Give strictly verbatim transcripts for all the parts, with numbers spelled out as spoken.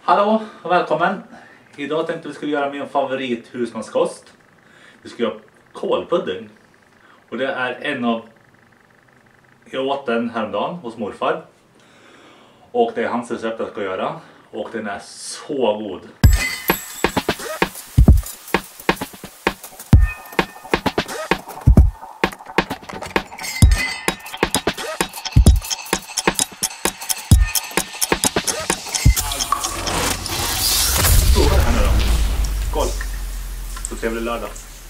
Hallå och välkommen! Idag tänkte vi skulle göra min favorit husmanskost. Vi ska göra kålpudding. Och det är en av... Jag åt den häromdagen hos morfar. Och det är hans recept jag ska göra. Och den är så god. Prova det här nu då. Skål! Så trevlig lördag.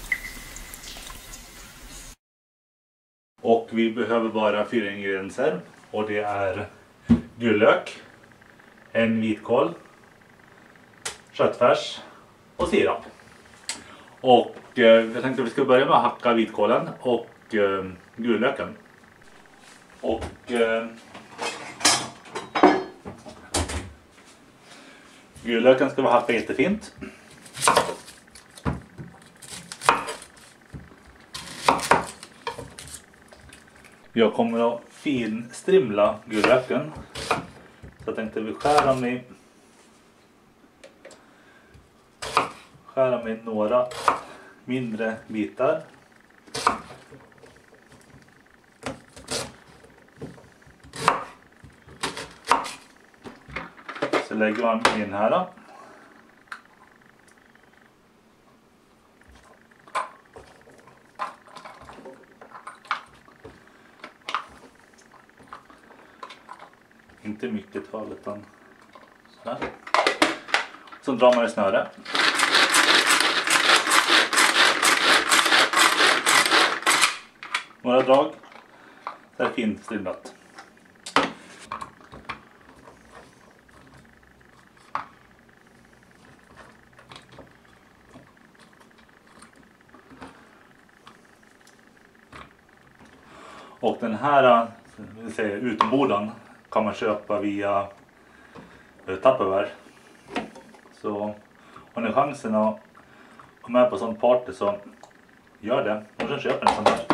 Och vi behöver bara fyra ingredienser. Och det är gulök, en vitkål, köttfärs och sirap. Och eh, jag tänkte att vi ska börja med att hacka vitkålen och eh, gulöken. Och eh, gulöken ska vi hacka jättefint. Jag kommer att finstrimla gulöken. Så jag tänkte vi skär dem i skär dem i några mindre bitar. Så lägger man in här då. Inte mycket tal utan sådär. Så drar man i snöre. Några drag. Så är det fint strimlat. Och den här vill säga, utombordan kan man köpa via Tupperware. Så har ni chansen att komma med på sånt party så gör det. Och sen köper ni sån här.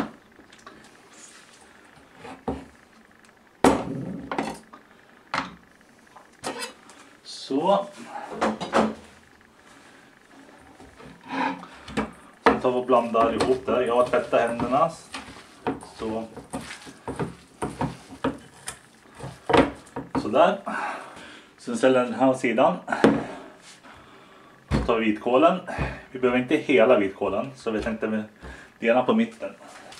Så. Sen tar vi och blandar ihop det. Jag har tvättat händerna. Så. Sådär. Sen ställer den här sidan. Så tar vi vitkålen. Vi behöver inte hela vitkålen. Så vi tänkte vi dela på mitten.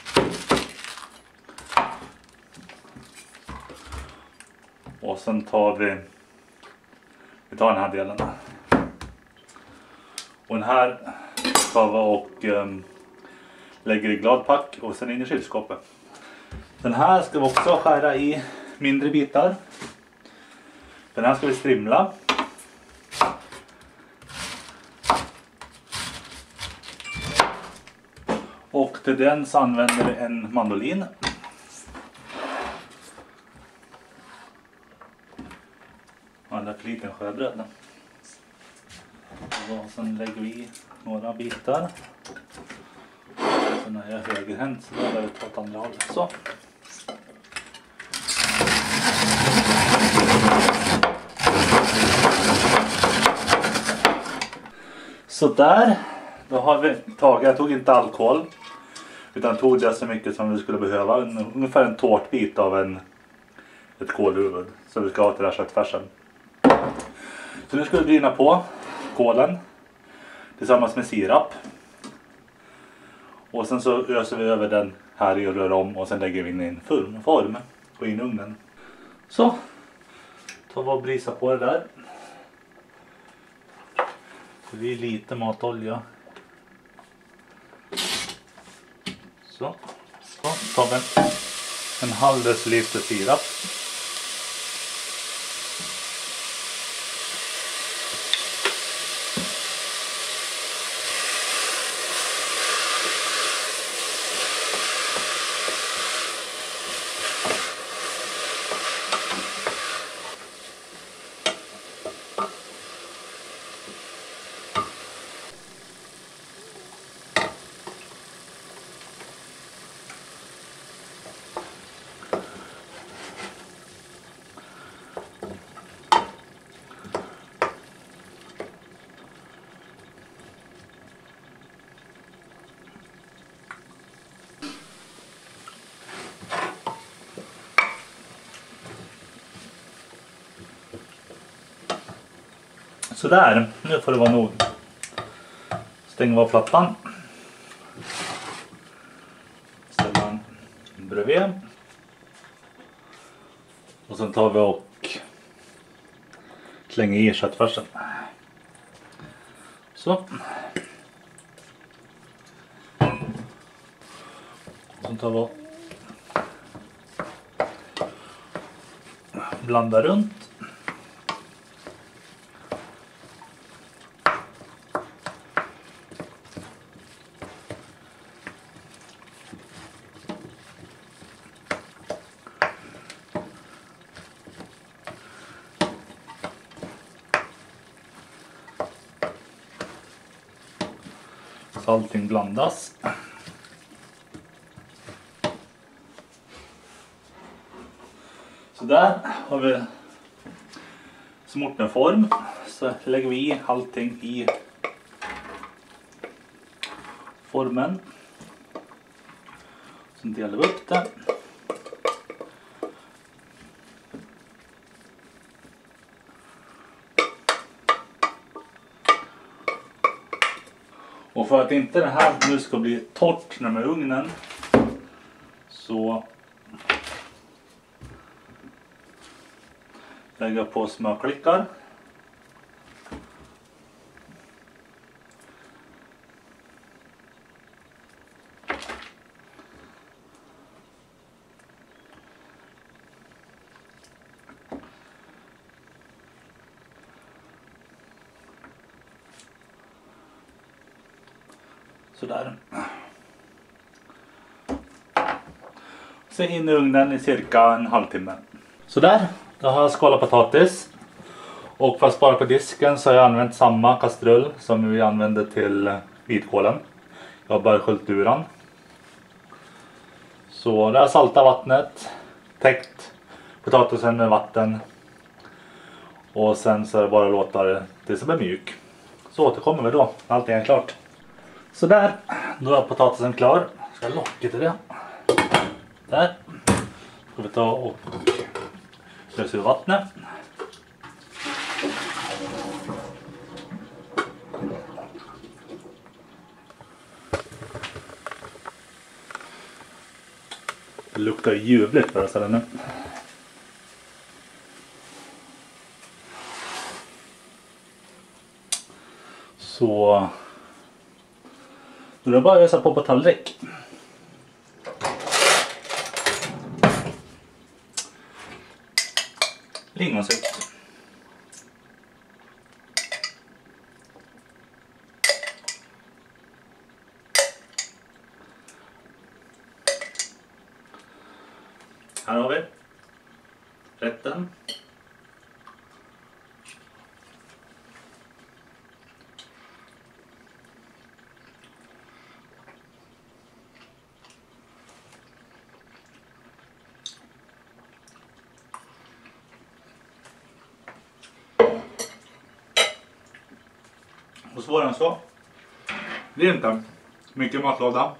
Och sen tar vi Vi tar den här delen. Och den här tar vi och um, lägger i gladpack och sen in i kylskåpet. Den här ska vi också skära i mindre bitar. Den här ska vi strimla. Och till den så använder vi en mandolin. Och en liten sjöbröd. Och sen lägger vi i några bitar. Sen är jag högerhänt så där vi tar åt andra hållet. Så. Så där, då har vi tagit, jag tog inte alkohol utan tog det så mycket som vi skulle behöva, ungefär en tårtbit av en, ett kålhuvud som vi ska ha till den här köttfärsen. Så nu ska vi bryna på kålen tillsammans med sirap och sen så öser vi över den här i och rör om och sen lägger vi in i en form, form och in i ugnen. Så, tar vi och brisa på det där. Det är lite matolja. Så. Så tar vi en halv deciliter sirap. Så där, nu får det vara nog. Stänger av plattan. Ställer den bredvid. Och sen tar vi och slänger i köttfärsen. Så. Sen tar vi och blandar runt. Så allting blandas. Så där har vi smort en form. Så lägger vi i allting i formen. Sen delar vi upp det. Och för att inte det här nu ska bli torrt när med ugnen så lägger jag på smörklickar. Sådär. Sen in i ugnen i cirka en halvtimme. Sådär, då har jag skalat potatis. Och för att spara på disken så har jag använt samma kastrull som vi använde till vitkålen. Jag har bara sköljt ur den. Så det är salta vattnet. Täckt potatisen med vatten. Och sen så är det bara att låta det tills det blir mjuk. Så återkommer vi då. Allting är klart. Så där, då är potatisen klar. Ska jag locka till det. Där. Ska vi ta och lösa ur vattnet. Det luktar ljuvligt för oss här nu. Så nu är det bara att ösa på på tallrik. Lingonsylt. Här har vi rätten. Och svårare än så. Det är inte mycket matlåda.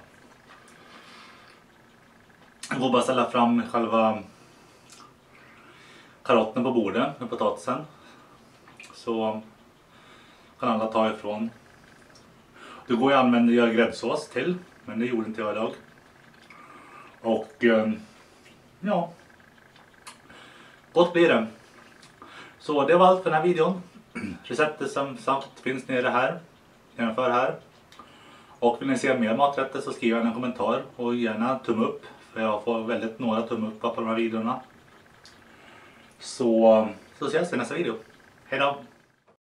Jag får bara ställa fram själva karotten på bordet med potatisen. Så kan alla ta ifrån. Du går ju att använda göra gräddsås till. Men det gjorde inte jag idag. Och ja. Gott blir det. Så det var allt för den här videon. Receptet som sagt finns nere här. Jämför här. Och vill ni se mer maträtter så skriv en kommentar. Och gärna tumme upp. För jag får väldigt några tumme upp på de här videorna. Så, så ses vi i nästa video. Hej då!